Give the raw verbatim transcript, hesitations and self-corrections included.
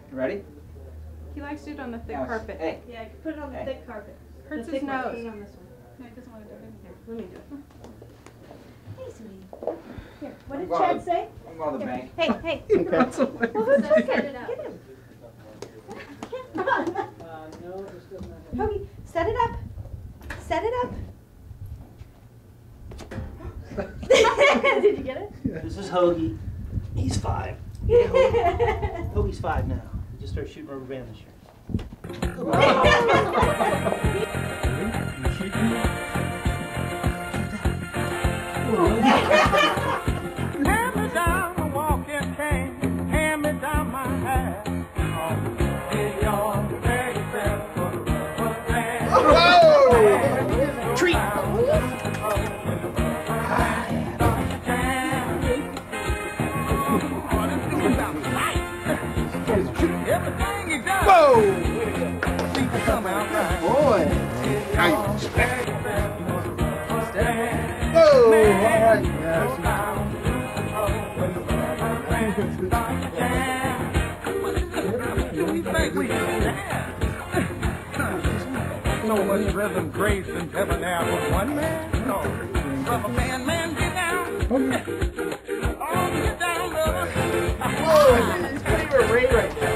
You ready? He likes to do it on the thick Now, carpet. Hey. Yeah, you can put it on the Hey. thick carpet. Hurts the his thick one, nose. Put it on this one. No, he doesn't want to do it. Here, let me do it. Hey, sweetie. Here, what I'm did going Chad to- say? I'm going to the bank. Hey, hey. That's Well, who's hilarious. this? Set it up. Get him. Come on. Uh, no, this doesn't have to. Hoagie, set it up. Set it up. Did you get it? This is Hoagie. He's five. Hoagie's five now. He just started shooting rubber band this year. Hand me down the walking cane, hand me down my hat. Get your ready for the rubber band. Treat. Everything you got. Whoa! See to come out right. Boy. Nice. Whoa! All right. Yes. We think we can dance. So much rhythm, grace, and debonair from one man. No, rubber band man, get down. Oh, get down, brother. Whoa! He's putting a ray right there.